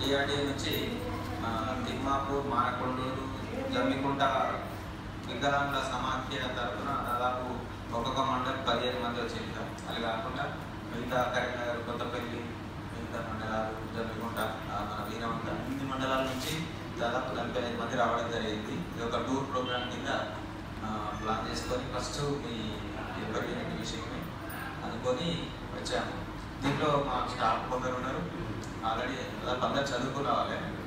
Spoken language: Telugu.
డిఆర్డీఏ నుంచి తిమ్మాపూర్, మానకొండూరు, జమ్మికుంట వికలాంగుల సమాఖ్య తరఫున దాదాపు ఒక్కొక్క మండలం 15 మంది వచ్చేది. అది కాకుండా మిగతా కరీంనగర్, కొత్తపల్లి, మిగతా మండలాలు, జమ్మికుంట, మన వీరవంత ఇన్ని మండలాల నుంచి దాదాపు 45 మంది రావడం జరిగింది. ఇది ఒక టూర్ ప్రోగ్రామ్ కింద ప్లాన్ చేసుకొని ఫస్ట్ మీ యూనిట్ విషయమే అనుకొని వచ్చాము. దీంట్లో మా స్టాఫ్ కొందరు ఉన్నారు, ఆల్రెడీ అందరూ చదువుకున్న వాళ్ళే.